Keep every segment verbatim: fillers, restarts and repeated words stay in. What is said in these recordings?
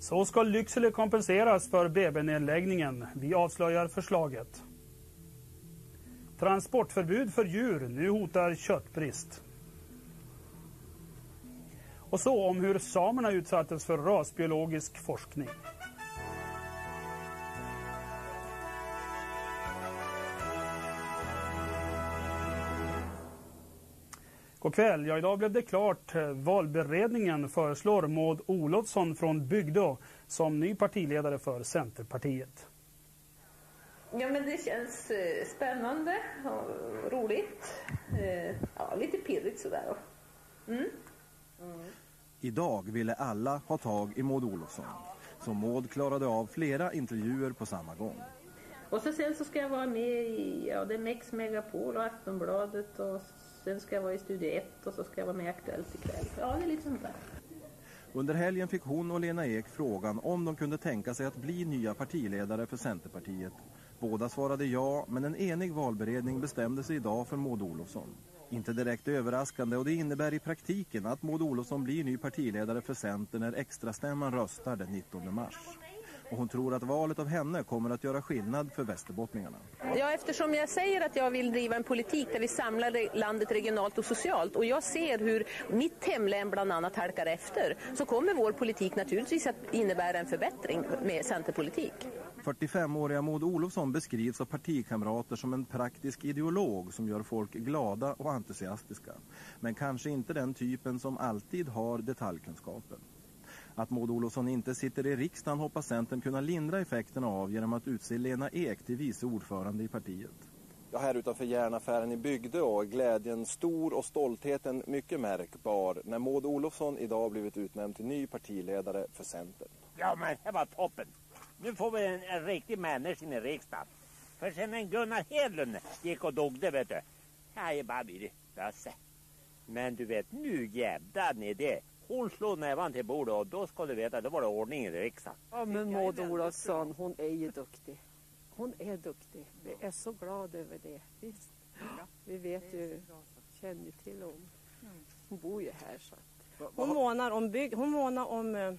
Så ska Lycksele kompenseras för B B-nedläggningen. Vi avslöjar förslaget. Transportförbud för djur. Nu hotar köttbrist. Och så om hur samerna utsattes för rasbiologisk forskning. God kväll. Ja, idag blev det klart. Valberedningen föreslår Maud Olofsson från Bygdeå som ny partiledare för Centerpartiet. Ja, men det känns eh, spännande och roligt. Eh, ja, lite pirrigt sådär. Mm. Mm. Idag ville alla ha tag i Maud Olofsson. Så Maud klarade av flera intervjuer på samma gång. Och så sen så ska jag vara med i ja, det är Mex Megapol och Aftonbladet och sen ska jag vara i Studio ett och så ska jag vara med Aktuellt ikväll. Ja, det är lite sånt där. Under helgen fick hon och Lena Ek frågan om de kunde tänka sig att bli nya partiledare för Centerpartiet. Båda svarade ja, men en enig valberedning bestämde sig idag för Maud Olofsson. Inte direkt överraskande och det innebär i praktiken att Maud Olofsson blir ny partiledare för Centern när extrastämman röstar den nittonde mars. Och hon tror att valet av henne kommer att göra skillnad för västerbottningarna. Ja, eftersom jag säger att jag vill driva en politik där vi samlar landet regionalt och socialt och jag ser hur mitt hemlän bland annat halkar efter så kommer vår politik naturligtvis att innebära en förbättring med centerpolitik. fyrtiofemåriga Maud Olofsson beskrivs av partikamrater som en praktisk ideolog som gör folk glada och entusiastiska. Men kanske inte den typen som alltid har detaljkunskapen. Att Maud Olofsson inte sitter i riksdagen hoppas Centern kunna lindra effekterna av genom att utse Lena Ek till vice ordförande i partiet. Ja, här utanför järnaffären i Bygdeå är glädjen stor och stoltheten mycket märkbar när Maud Olofsson idag blivit utnämnd till ny partiledare för Centern. Ja, men det var toppen. Nu får vi en, en riktig människa i riksdagen. För sen en Gunnar Hedlund gick och dogde, vet du. Ja, jag bara blir det. Men du vet, nu jävlar ni det. Hon slår nävan till bordet och då ska du veta, då var det ordning i riksdagen. Ja, men Maud Olofsson, hon är ju duktig. Hon är duktig. Vi är så glad över det. Visst. Vi vet ju, känner ju till hon. Hon bor ju här så att. Hon månar om bygg, hon månar om eh,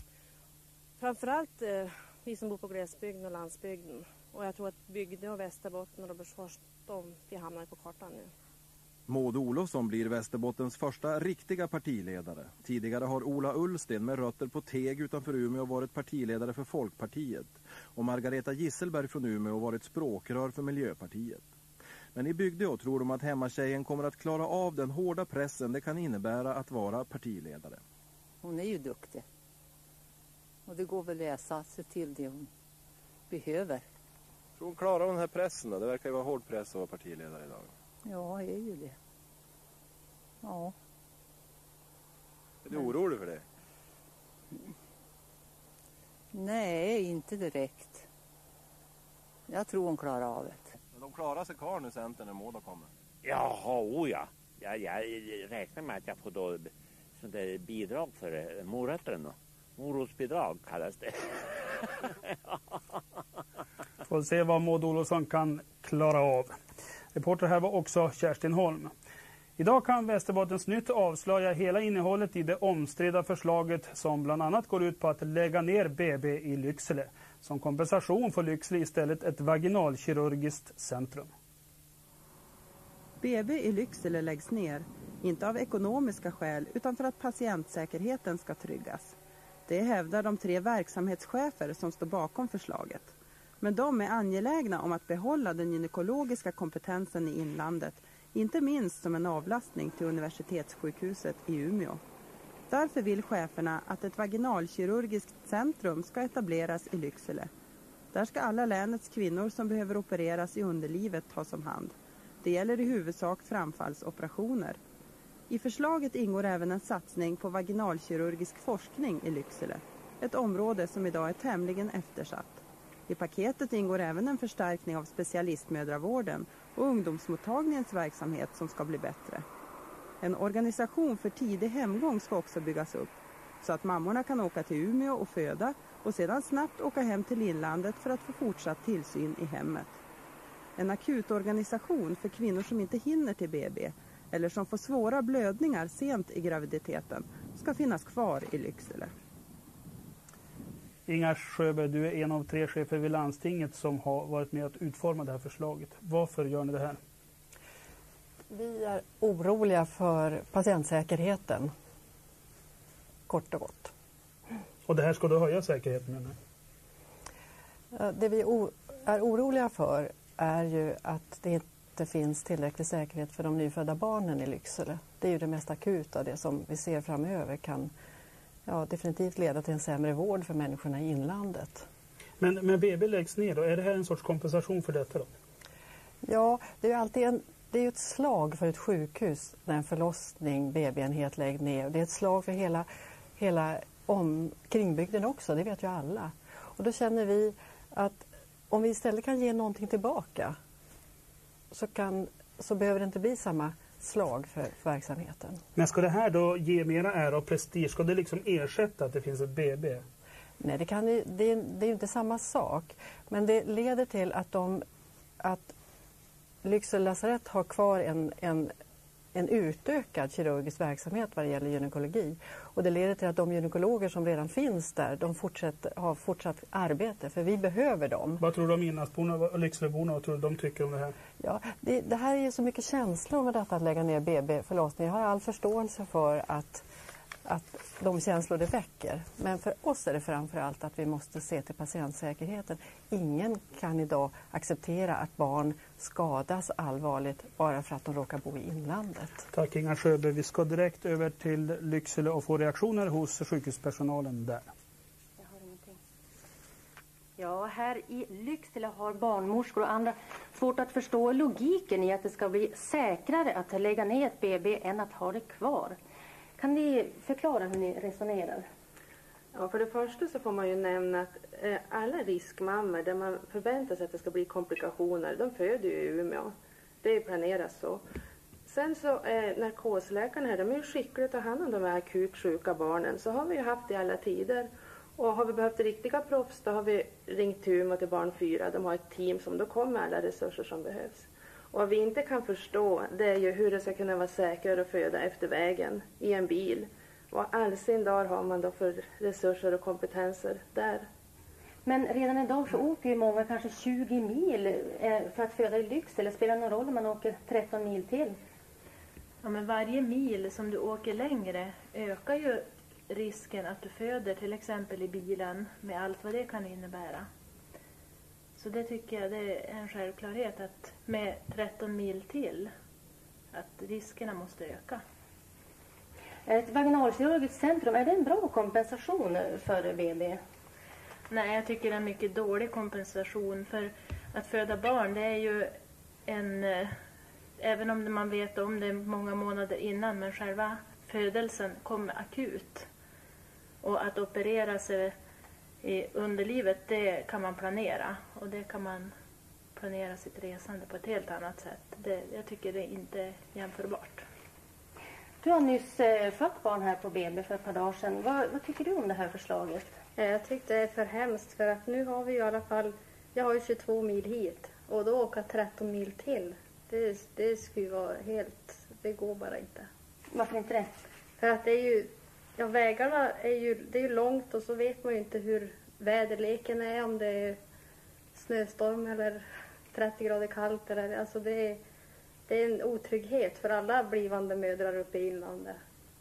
framförallt eh, vi som bor på glesbygden och landsbygden. Och jag tror att Bygde och Västerbotten och Robertsfors, de vi hamnar på kartan nu. Maud Olofsson blir Västerbottens första riktiga partiledare. Tidigare har Ola Ullsten med rötter på Teg utanför Umeå varit partiledare för Folkpartiet. Och Margareta Gisselberg från Umeå varit språkrör för Miljöpartiet. Men i Bygdeå tror de att hemmatjejen kommer att klara av den hårda pressen det kan innebära att vara partiledare. Hon är ju duktig. Och det går väl att läsa sig till det hon behöver. Tror hon klarar den här pressen då? Det verkar ju vara hård press att vara partiledare idag. Ja, är ju det. Ja. Är du orolig för det? Nej, inte direkt. Jag tror hon klarar av det. Men de klarar sig kvar nu Centern när Maud kommer. Jaha, oh ja. Jag, jag räknar med att jag får då sånt där bidrag för morötterna. Morotsbidrag kallas det. Får se vad Maud Olofsson kan klara av. Reporter här var också Kerstin Holm. Idag kan Västerbottens Nytt avslöja hela innehållet i det omstridda förslaget som bland annat går ut på att lägga ner B B i Lycksele. Som kompensation får Lycksele istället ett vaginalkirurgiskt centrum. B B i Lycksele läggs ner, inte av ekonomiska skäl utan för att patientsäkerheten ska tryggas. Det hävdar de tre verksamhetschefer som står bakom förslaget. Men de är angelägna om att behålla den gynekologiska kompetensen i inlandet, inte minst som en avlastning till universitetssjukhuset i Umeå. Därför vill cheferna att ett vaginalkirurgiskt centrum ska etableras i Lycksele. Där ska alla länets kvinnor som behöver opereras i underlivet tas om hand. Det gäller i huvudsak framfallsoperationer. I förslaget ingår även en satsning på vaginalkirurgisk forskning i Lycksele, ett område som idag är tämligen eftersatt. I paketet ingår även en förstärkning av specialistmödravården och ungdomsmottagningens verksamhet som ska bli bättre. En organisation för tidig hemgång ska också byggas upp så att mammorna kan åka till Umeå och föda och sedan snabbt åka hem till inlandet för att få fortsatt tillsyn i hemmet. En akutorganisation för kvinnor som inte hinner till B B eller som får svåra blödningar sent i graviditeten ska finnas kvar i Lycksele. Inga Sjöberg, du är en av tre chefer vid landstinget som har varit med att utforma det här förslaget. Varför gör ni det här? Vi är oroliga för patientsäkerheten, kort och gott. Och det här ska då höja säkerheten, menar jag? Det vi är oroliga för är ju att det inte finns tillräcklig säkerhet för de nyfödda barnen i Lycksele. Det är ju det mest akuta, det som vi ser framöver kan ja, definitivt leda till en sämre vård för människorna i inlandet. Men, men B B läggs ner då, är det här en sorts kompensation för detta då? Ja, det är ju alltid en, det är ju ett slag för ett sjukhus när en förlossning, B B-enhet läggs ner. Det är ett slag för hela, hela om, kringbygden också, det vet ju alla. Och då känner vi att om vi istället kan ge någonting tillbaka så, kan, så behöver det inte bli samma slag för, för verksamheten. Men ska det här då ge mera ära och prestige? Ska det liksom ersätta att det finns ett B B? Nej, det, kan, det, det är ju inte samma sak. Men det leder till att, de, att Lycksele lasarett har kvar en, en, en utökad kirurgisk verksamhet vad det gäller gynekologi. Och det leder till att de gynekologer som redan finns där, de fortsätter, har fortsatt arbete, för vi behöver dem. Vad tror du om inlandsborna och Lyckseleborna, vad tror du de tycker om det här? Ja, det, det här är ju så mycket känslor med detta att lägga ner B B-förlossning. Jag har all förståelse för att, att de känslor det väcker. Men för oss är det framförallt att vi måste se till patientsäkerheten. Ingen kan idag acceptera att barn skadas allvarligt bara för att de råkar bo i inlandet. Tack Inga Sjöberg. Vi ska direkt över till Lycksele och få reaktioner hos sjukhuspersonalen där. Jag har ingenting. Ja, här i Lycksele har barnmorskor och andra svårt att förstå logiken i att det ska bli säkrare att lägga ner ett B B än att ha det kvar. Kan ni förklara hur ni resonerar? Ja, för det första så får man ju nämna att eh, alla riskmammor där man förväntar sig att det ska bli komplikationer, de föder ju i Umeå. Det planeras så. Sen så är narkosläkarna här, de är ju skickliga att ta hand om de här akut sjuka barnen. Så har vi ju haft det i alla tider. Och har vi behövt riktiga proffs, då har vi ringt till Umeå till barn fyra. De har ett team som då kommer alla resurser som behövs. Och vad vi inte kan förstå, det är ju hur det ska kunna vara säkrare att föda efter vägen i en bil. Och all sin dag har man då för resurser och kompetenser där. Men redan idag så åker ju många kanske tjugo mil för att föda i Lycksele. Spelar det någon roll om man åker tretton mil till? Ja, men varje mil som du åker längre ökar ju risken att du föder till exempel i bilen med allt vad det kan innebära. Så det tycker jag det är en självklarhet att med tretton mil till att riskerna måste öka. Ett vaginalkirurgiskt centrum, är det en bra kompensation för B B? Nej, jag tycker det är en mycket dålig kompensation, för att föda barn det är ju en, även om man vet om det många månader innan, men själva födelsen kommer akut. Och att operera sig i underlivet, det kan man planera, och det kan man planera sitt resande på ett helt annat sätt. Det, jag tycker det inte är jämförbart. Du har nyss eh, fått barn här på B B för ett par dagar sedan. Vad, vad tycker du om det här förslaget? Jag tyckte det är för hemskt, för att nu har vi i alla fall, jag har ju tjugotvå mil hit och då åka tretton mil till. Det, det skulle vara helt, det går bara inte. Varför inte det? För att det är ju, ja vägarna är ju, det är ju långt och så vet man ju inte hur väderleken är, om det är snöstorm eller trettio grader kallt eller, alltså det är, det är en otrygghet för alla blivande mödrar uppe i inlandet.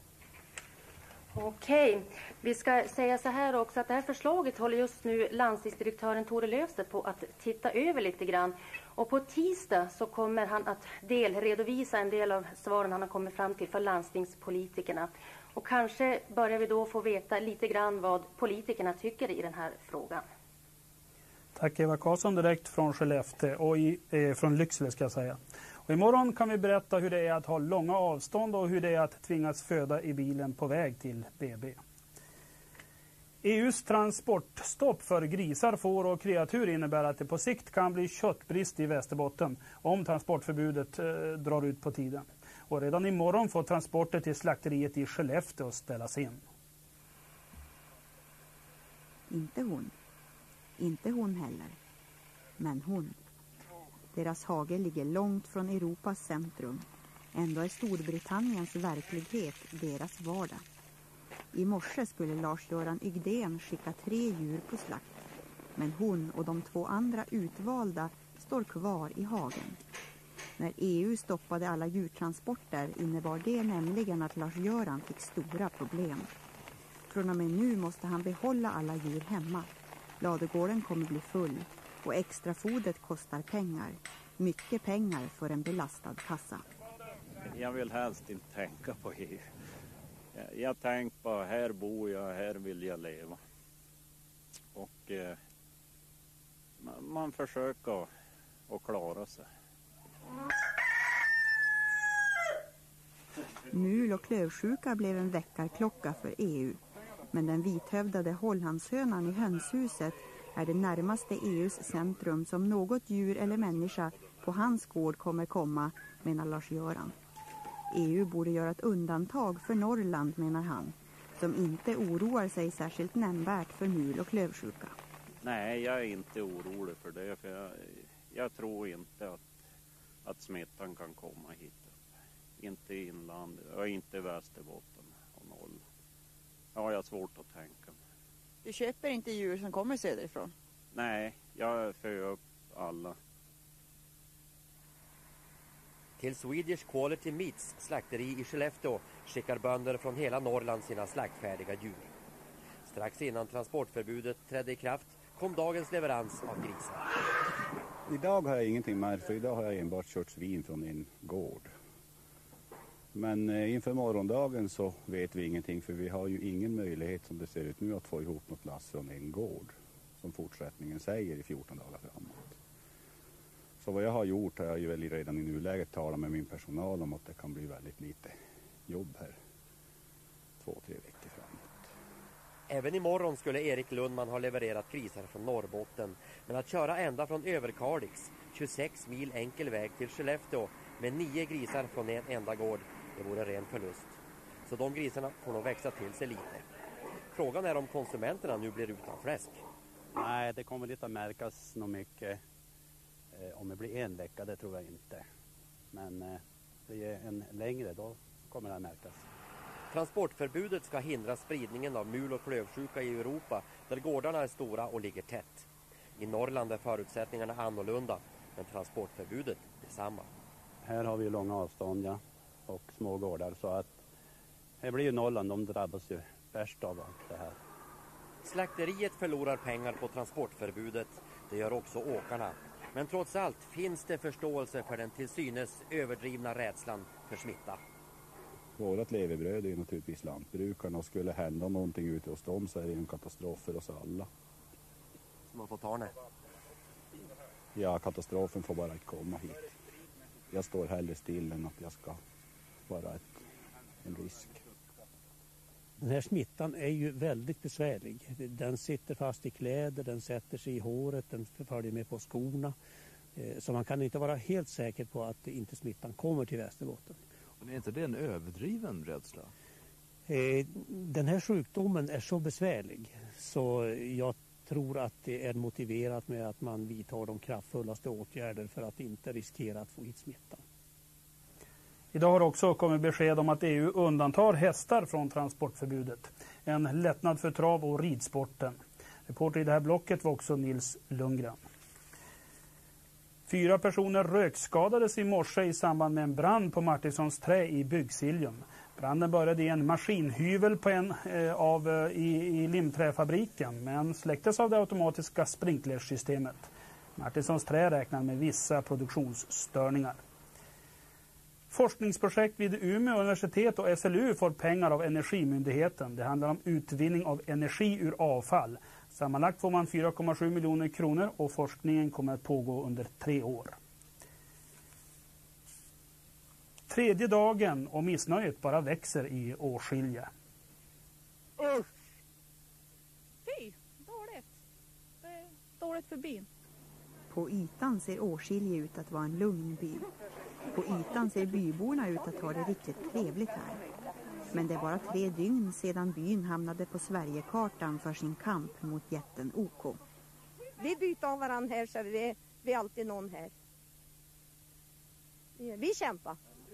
Okej, vi ska säga så här också att det här förslaget håller just nu landstingsdirektören Tore Löfstedt på att titta över lite grann. Och på tisdag så kommer han att delredovisa en del av svaren han har kommit fram till för landstingspolitikerna. Och kanske börjar vi då få veta lite grann vad politikerna tycker i den här frågan. Tack Eva Karlsson direkt från Skellefteå och i, eh, från Lycksele ska jag säga. Och imorgon kan vi berätta hur det är att ha långa avstånd och hur det är att tvingas föda i bilen på väg till B B. E U:s transportstopp för grisar, får och kreatur innebär att det på sikt kan bli köttbrist i Västerbotten om transportförbudet eh, drar ut på tiden. Och redan imorgon får transporter till slakteriet i Skellefteå ställas in. Inte hon. Inte hon heller. Men hon. Deras hage ligger långt från Europas centrum. Ändå är Storbritanniens verklighet deras vardag. I morse skulle Lars-Göran Ygdén skicka tre djur på slakt. Men hon och de två andra utvalda står kvar i hagen. När E U stoppade alla djurtransporter innebar det nämligen att Lars-Göran fick stora problem. Från och med nu måste han behålla alla djur hemma. Ladugården kommer bli full och extrafodet kostar pengar. Mycket pengar för en belastad kassa. Jag vill helst inte tänka på E U. Jag, jag tänker på här bor jag, här vill jag leva. Och eh, man, man försöker att klara sig. Mul- och klövsjuka blev en väckarklocka för E U. Men den vithövdade hållhandshönan i hönshuset är det närmaste E U:s centrum som något djur eller människa på hans gård kommer komma, menar Lars-Göran. E U borde göra ett undantag för Norrland, menar han, som inte oroar sig särskilt nämnvärt för mul- och klövsjuka. Nej, jag är inte orolig för det, för jag, jag tror inte att, att smittan kan komma hit. Inte i inlandet, och inte i Västerbotten och Norrland. Ja, jag har svårt att tänka mig. Du köper inte djur som kommer söderifrån? Nej, jag för upp alla. Till Swedish Quality Meats slakteri i Skellefteå skickar bönder från hela Norrland sina slaktfärdiga djur. Strax innan transportförbudet trädde i kraft kom dagens leverans av grisar. Idag har jag ingenting med, för idag har jag enbart kört svin från en gård. Men eh, inför morgondagen så vet vi ingenting, för vi har ju ingen möjlighet som det ser ut nu att få ihop något lass från en gård, som fortsättningen säger, i fjorton dagar framåt. Så vad jag har gjort har jag ju väl redan i nuläget talat med min personal om att det kan bli väldigt lite jobb här två, tre veckor framåt. Även imorgon skulle Erik Lundman ha levererat grisar från Norrbotten, men att köra ända från Överkalix, tjugosex mil enkel väg till Skellefteå med nio grisar från en enda gård, det vore ren förlust. Så de grisarna får nog växa till sig lite. Frågan är om konsumenterna nu blir utan fläsk. Nej, det kommer inte att märkas nog mycket. Eh, om det blir en vecka, det tror jag inte. Men eh, det är en längre, då kommer det att märkas. Transportförbudet ska hindra spridningen av mul- och klövsjuka i Europa, där gårdarna är stora och ligger tätt. I Norrland är förutsättningarna annorlunda, men transportförbudet är samma. Här har vi långa avstånd, ja, och små gårdar, så att här blir ju Norrland, de drabbas ju värst av allt det här. Slakteriet förlorar pengar på transportförbudet, det gör också åkarna. Men trots allt finns det förståelse för den till synes överdrivna rädslan för smitta. Vårat levebröd är naturligtvis lantbrukarna, och skulle hända någonting ute hos dem så är det en katastrof för oss alla. Så man får ta det? Ja, katastrofen får bara inte komma hit. Jag står hellre still än att jag ska vara ett, en risk. Den här smittan är ju väldigt besvärlig. Den sitter fast i kläder, den sätter sig i håret, den följer med på skorna. Så man kan inte vara helt säker på att inte smittan kommer till Västerbotten. Men är inte det en överdriven rädsla? Den här sjukdomen är så besvärlig, så jag tror att det är motiverat med att man vidtar de kraftfullaste åtgärder för att inte riskera att få hit smittan. Idag har också kommit besked om att E U undantar hästar från transportförbudet. En lättnad för trav- och ridsporten. Reporter i det här blocket var också Nils Lundgren. Fyra personer rökskadades i morse i samband med en brand på Martinssons trä i Byggsiljum. Branden började i en maskinhyvel på en eh, av eh, i, i limträfabriken, men släcktes av det automatiska sprinklersystemet. Martinssons trä räknar med vissa produktionsstörningar. Forskningsprojekt vid Umeå universitet och S L U får pengar av Energimyndigheten. Det handlar om utvinning av energi ur avfall. Sammanlagt får man fyra komma sju miljoner kronor och forskningen kommer att pågå under tre år. Tredje dagen och missnöjet bara växer i Åskilje. Usch! Fy, dåligt. Det är dåligt för byn. På ytan ser Åskilje ut att vara en lugn by. På ytan ser byborna ut att ha det riktigt trevligt här. Men det är bara tre dygn sedan byn hamnade på Sverigekartan för sin kamp mot jätten O K. Vi byter av varandra här, så vi, vi är alltid någon här. Vi kämpar.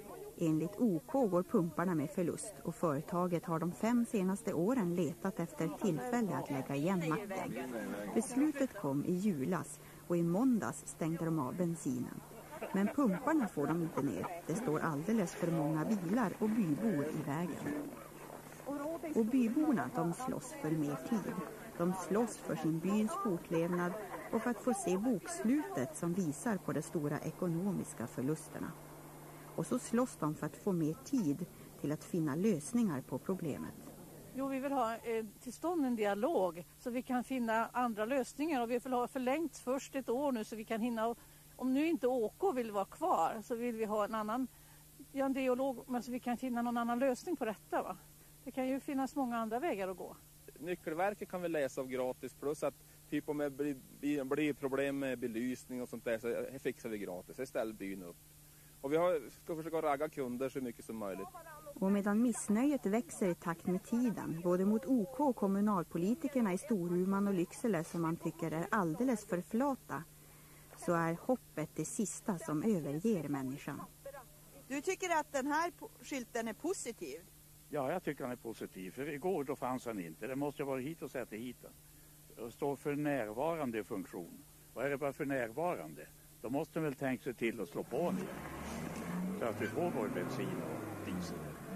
Enligt O K går pumparna med förlust och företaget har de fem senaste åren letat efter tillfälle att lägga igen macken. Beslutet kom i julas och i måndags stängde de av bensinen. Men pumparna får de inte ner. Det står alldeles för många bilar och bybor i vägen. Och byborna, de slåss för mer tid. De slåss för sin byns fortlevnad och för att få se bokslutet som visar på de stora ekonomiska förlusterna. Och så slåss de för att få mer tid till att finna lösningar på problemet. Jo, vi vill ha eh, till stånd en dialog så vi kan finna andra lösningar. Och vi vill ha förlängt först ett år nu så vi kan hinna. Om nu inte Å K vill vara kvar så vill vi ha en annan ja, en dialog men så vi kan finna någon annan lösning på detta. Va? Det kan ju finnas många andra vägar att gå. Nyckelverket kan vi läsa av gratis plus att typ om det blir, blir problem med belysning och sånt där så fixar vi gratis. Det ställer byn upp. Och vi har, ska försöka ragga kunder så mycket som möjligt. Och medan missnöjet växer i takt med tiden, både mot O K och kommunalpolitikerna i Storuman och Lycksele som man tycker är alldeles för flata, så är hoppet det sista som överger människan. Du tycker att den här skylten är positiv? Ja, jag tycker den är positiv. För igår då fanns den inte. Det måste vara hit och sätta hit den. Det står för närvarande funktion. Och är det bara för närvarande, då måste den väl tänka sig till att slå på den. Så att vi får vår bensin och diesel.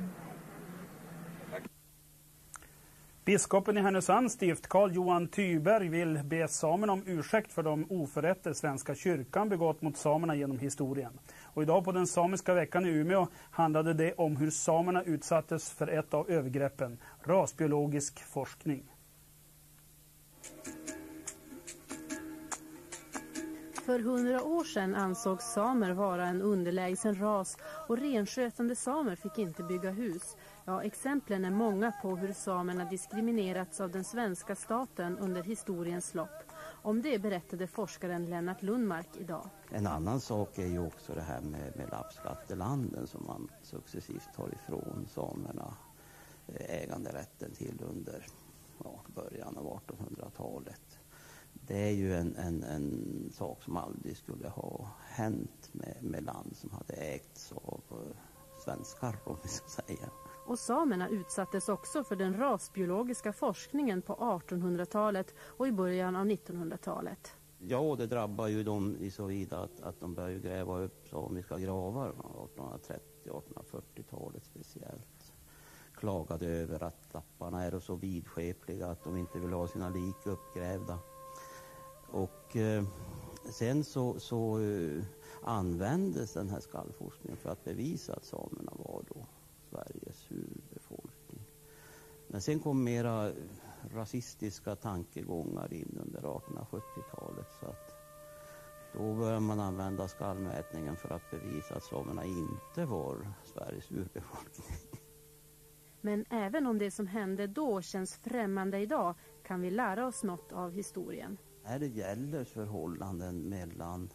Biskopen i Härnösands stift, Carl Johan Tyberg, vill be samerna om ursäkt för de oförrätter Svenska kyrkan begått mot samerna genom historien. Och idag på den samiska veckan i Umeå handlade det om hur samerna utsattes för ett av övergreppen, rasbiologisk forskning. För hundra år sedan ansågs samer vara en underlägsen ras och renskötande samer fick inte bygga hus. Ja, exemplen är många på hur samerna diskriminerats av den svenska staten under historiens lopp. Om det berättade forskaren Lennart Lundmark idag. En annan sak är ju också det här med, med lappskattelanden som man successivt tar ifrån samerna äganderätten till under ja, början av artonhundratalet. Det är ju en, en, en sak som aldrig skulle ha hänt med, med land som hade ägts av svenskar, om vi ska säga. Och samerna utsattes också för den rasbiologiska forskningen på artonhundratalet och i början av nittonhundratalet. Ja, det drabbar ju dem i så vida att, att de börjar gräva upp samiska gravar artonhundratrettio och artonhundrafyrtiotalet speciellt. Klagade över att lapparna är så vidskepliga att de inte vill ha sina lik uppgrävda. Och eh, sen så, så eh, användes den här skallforskningen för att bevisa att samerna var då Sveriges urbefolkning. Men sen kom mera rasistiska tankegångar in under artonhundrasjuttiotalet så att då började man använda skallmätningen för att bevisa att samerna inte var Sveriges urbefolkning. Men även om det som hände då känns främmande idag kan vi lära oss något av historien. När det gäller förhållanden mellan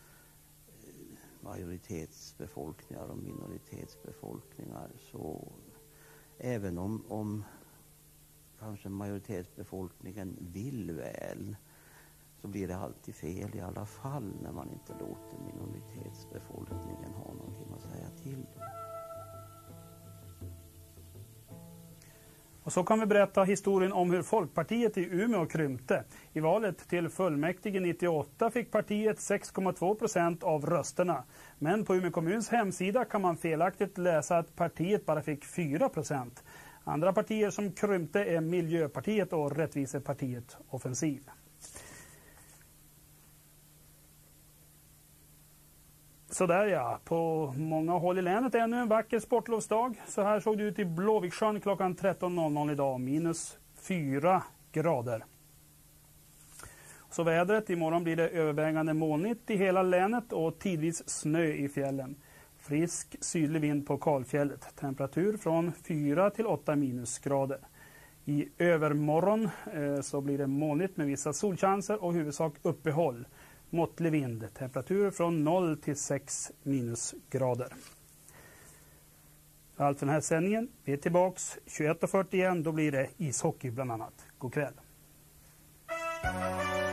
majoritetsbefolkningar och minoritetsbefolkningar så även om, om kanske majoritetsbefolkningen vill väl så blir det alltid fel i alla fall när man inte låter minoritetsbefolkningen ha någonting att säga till. Och så kan vi berätta historien om hur Folkpartiet i Umeå krympte. I valet till fullmäktige nittioåtta fick partiet sex komma två procent av rösterna. Men på Umeå kommuns hemsida kan man felaktigt läsa att partiet bara fick fyra procent. Andra partier som krympte är Miljöpartiet och Rättvisepartiet Offensiv. Så där ja, på många håll i länet ännu en vacker sportlovsdag. Så här såg det ut i Blåviksjön klockan tretton noll noll idag, minus fyra grader. Så vädret, imorgon blir det övervägande molnigt i hela länet och tidvis snö i fjällen. Frisk sydlig vind på Kalfjället, temperatur från fyra till åtta minusgrader. I övermorgon eh, så blir det molnigt med vissa solchanser och huvudsak uppehåll. Måttlig vind, temperatur från noll till sex minusgrader. Allt för den här sändningen. Vi är tillbaks tjugoett och fyrtio igen, då blir det ishockey bland annat. God kväll.